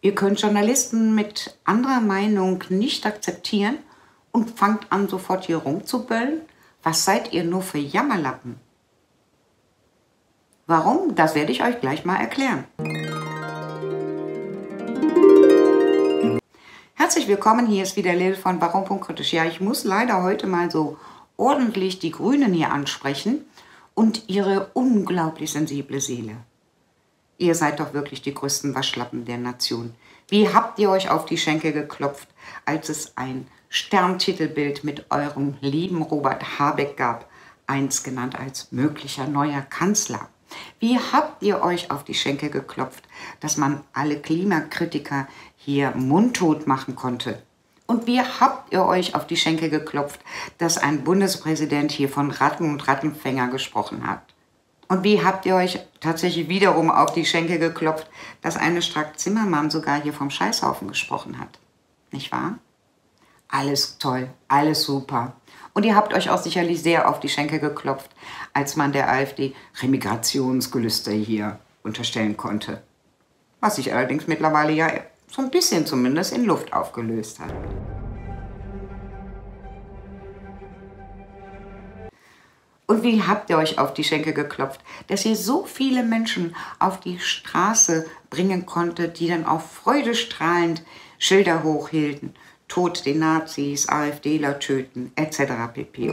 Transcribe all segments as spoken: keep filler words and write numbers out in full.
Ihr könnt Journalisten mit anderer Meinung nicht akzeptieren und fangt an, sofort hier rumzuböllen? Was seid ihr nur für Jammerlappen? Warum? Das werde ich euch gleich mal erklären. Herzlich willkommen, hier ist wieder Lil von Warum.kritisch. Ja, ich muss leider heute mal so ordentlich die Grünen hier ansprechen und ihre unglaublich sensible Seele. Ihr seid doch wirklich die größten Waschlappen der Nation. Wie habt ihr euch auf die Schenkel geklopft, als es ein Sterntitelbild mit eurem lieben Robert Habeck gab, eins genannt als möglicher neuer Kanzler? Wie habt ihr euch auf die Schenkel geklopft, dass man alle Klimakritiker hier mundtot machen konnte? Und wie habt ihr euch auf die Schenkel geklopft, dass ein Bundespräsident hier von Ratten und Rattenfänger gesprochen hat? Und wie habt ihr euch tatsächlich wiederum auf die Schenkel geklopft, dass eine Strack-Zimmermann sogar hier vom Scheißhaufen gesprochen hat? Nicht wahr? Alles toll, alles super. Und ihr habt euch auch sicherlich sehr auf die Schenkel geklopft, als man der AfD Remigrationsgelüste hier unterstellen konnte. Was sich allerdings mittlerweile ja so ein bisschen zumindest in Luft aufgelöst hat. Und wie habt ihr euch auf die Schenkel geklopft, dass ihr so viele Menschen auf die Straße bringen konntet, die dann auch freudestrahlend Schilder hochhielten, Tod den Nazis, AfDler töten, et cetera pp.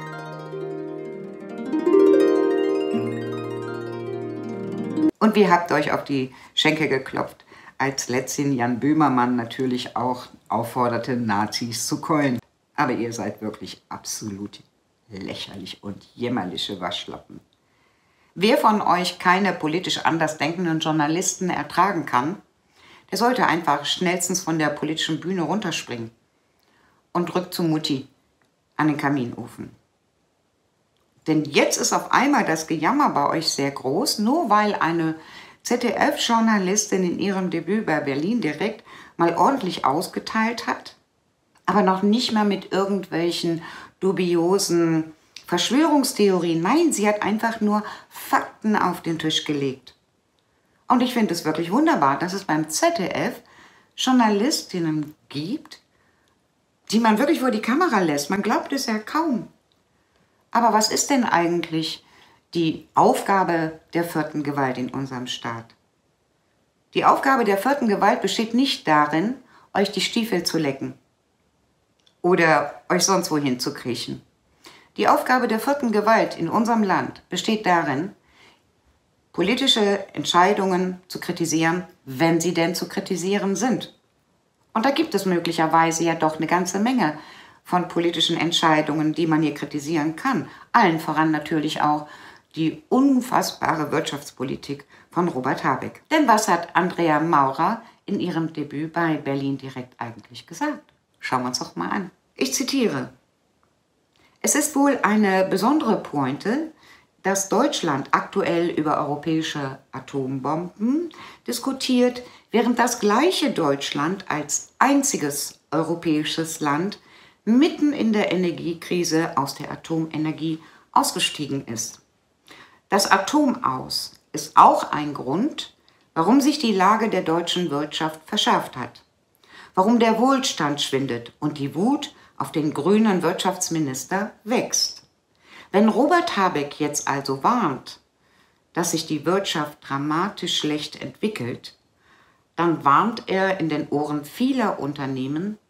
Und wie habt ihr euch auf die Schenkel geklopft, als letzthin Jan Böhmermann natürlich auch aufforderte, Nazis zu keulen. Aber ihr seid wirklich absolut lächerlich und jämmerliche Waschlappen. Wer von euch keine politisch anders denkenden Journalisten ertragen kann, der sollte einfach schnellstens von der politischen Bühne runterspringen und rückt zu Mutti an den Kaminofen. Denn jetzt ist auf einmal das Gejammer bei euch sehr groß, nur weil eine Z D F-Journalistin in ihrem Debüt bei Berlin direkt mal ordentlich ausgeteilt hat, aber noch nicht mal mit irgendwelchen dubiosen Verschwörungstheorien. Nein, sie hat einfach nur Fakten auf den Tisch gelegt. Und ich finde es wirklich wunderbar, dass es beim Z D F Journalistinnen gibt, die man wirklich vor die Kamera lässt. Man glaubt es ja kaum. Aber was ist denn eigentlich die Aufgabe der vierten Gewalt in unserem Staat? Die Aufgabe der vierten Gewalt besteht nicht darin, euch die Stiefel zu lecken oder euch sonst wohin zu kriechen. Die Aufgabe der vierten Gewalt in unserem Land besteht darin, politische Entscheidungen zu kritisieren, wenn sie denn zu kritisieren sind. Und da gibt es möglicherweise ja doch eine ganze Menge von politischen Entscheidungen, die man hier kritisieren kann. Allen voran natürlich auch die unfassbare Wirtschaftspolitik von Robert Habeck. Denn was hat Andrea Maurer in ihrem Debüt bei Berlin direkt eigentlich gesagt? Schauen wir uns doch mal an. Ich zitiere: Es ist wohl eine besondere Pointe, dass Deutschland aktuell über europäische Atombomben diskutiert, während das gleiche Deutschland als einziges europäisches Land mitten in der Energiekrise aus der Atomenergie ausgestiegen ist. Das Atomaus ist auch ein Grund, warum sich die Lage der deutschen Wirtschaft verschärft hat, warum der Wohlstand schwindet und die Wut auf den grünen Wirtschaftsminister wächst. Wenn Robert Habeck jetzt also warnt, dass sich die Wirtschaft dramatisch schlecht entwickelt, dann warnt er in den Ohren vieler Unternehmen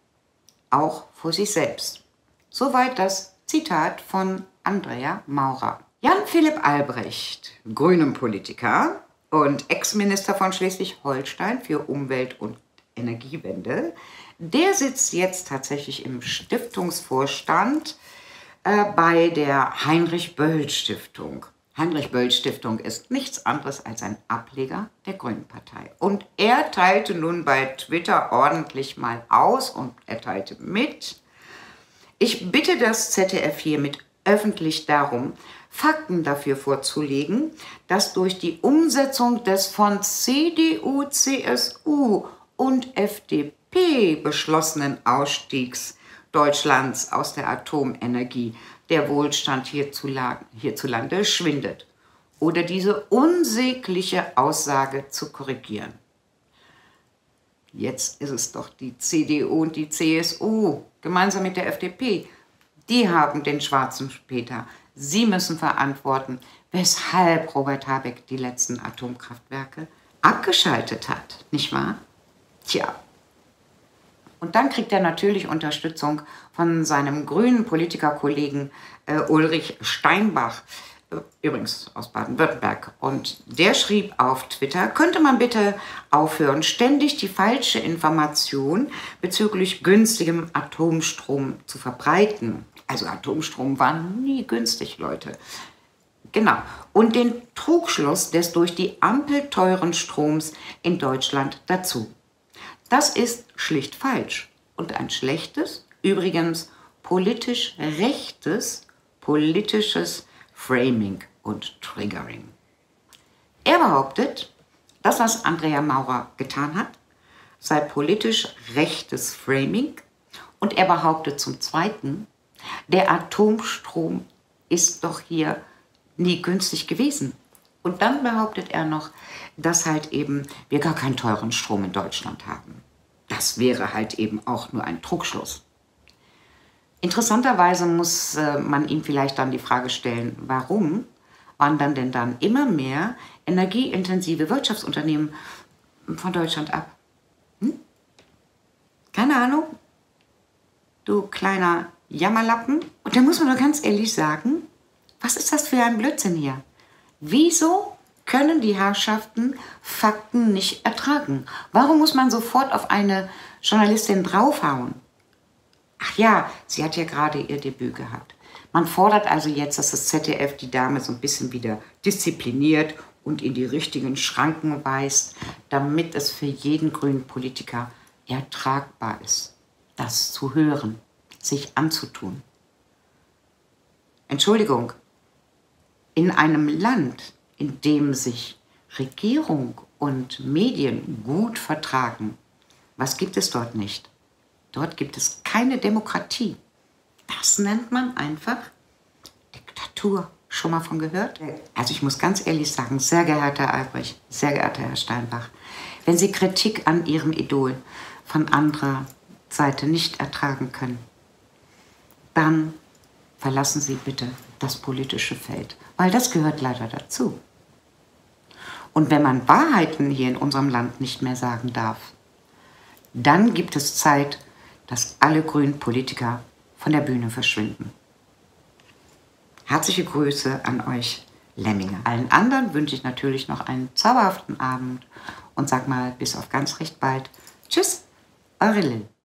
auch vor sich selbst. Soweit das Zitat von Andrea Maurer. Jan-Philipp Albrecht, Grünen-Politiker und Ex-Minister von Schleswig-Holstein für Umwelt und Energiewende, der sitzt jetzt tatsächlich im Stiftungsvorstand äh, bei der Heinrich-Böll-Stiftung. Heinrich-Böll-Stiftung ist nichts anderes als ein Ableger der Grünen-Partei. Und er teilte nun bei Twitter ordentlich mal aus und er teilte mit: Ich bitte das Z D F hiermit öffentlich darum, Fakten dafür vorzulegen, dass durch die Umsetzung des von C D U, C S U und F D P beschlossenen Ausstiegs Deutschlands aus der Atomenergie der Wohlstand hierzulande schwindet, oder diese unsägliche Aussage zu korrigieren. Jetzt ist es doch die C D U und die C S U, gemeinsam mit der F D P. Die haben den schwarzen Peter. Sie müssen verantworten, weshalb Robert Habeck die letzten Atomkraftwerke abgeschaltet hat, nicht wahr? Tja. Und dann kriegt er natürlich Unterstützung von seinem grünen Politikerkollegen äh, Ulrich Steinbach, äh, übrigens aus Baden-Württemberg. Und der schrieb auf Twitter, könnte man bitte aufhören, ständig die falsche Information bezüglich günstigem Atomstrom zu verbreiten. Also Atomstrom war nie günstig, Leute. Genau. Und den Trugschluss des durch die Ampel teuren Stroms in Deutschland dazu. Das ist schlicht falsch und ein schlechtes, übrigens politisch rechtes, politisches Framing und Triggering. Er behauptet, das, was Andrea Maurer getan hat, sei politisch rechtes Framing, und er behauptet zum Zweiten, der Atomstrom ist doch hier nie günstig gewesen. Und dann behauptet er noch, dass halt eben wir gar keinen teuren Strom in Deutschland haben. Das wäre halt eben auch nur ein Trugschluss. Interessanterweise muss äh, man ihm vielleicht dann die Frage stellen, warum wandern denn dann immer mehr energieintensive Wirtschaftsunternehmen von Deutschland ab? Hm? Keine Ahnung, du kleiner Jammerlappen. Und da muss man doch ganz ehrlich sagen, was ist das für ein Blödsinn hier? Wieso können die Herrschaften Fakten nicht ertragen? Warum muss man sofort auf eine Journalistin draufhauen? Ach ja, sie hat ja gerade ihr Debüt gehabt. Man fordert also jetzt, dass das Z D F die Dame so ein bisschen wieder diszipliniert und in die richtigen Schranken weist, damit es für jeden grünen Politiker ertragbar ist, das zu hören, sich anzutun. Entschuldigung, in einem Land, in dem sich Regierung und Medien gut vertragen, was gibt es dort nicht? Dort gibt es keine Demokratie. Das nennt man einfach Diktatur. Schon mal von gehört? Also ich muss ganz ehrlich sagen, sehr geehrter Herr Albrecht, sehr geehrter Herr Steinbach, wenn Sie Kritik an Ihrem Idol von anderer Seite nicht ertragen können, dann verlassen Sie bitte das politische Feld, weil das gehört leider dazu. Und wenn man Wahrheiten hier in unserem Land nicht mehr sagen darf, dann gibt es Zeit, dass alle grünen Politiker von der Bühne verschwinden. Herzliche Grüße an euch, Lemminge. Allen anderen wünsche ich natürlich noch einen zauberhaften Abend und sag mal bis auf ganz recht bald. Tschüss, eure Lil.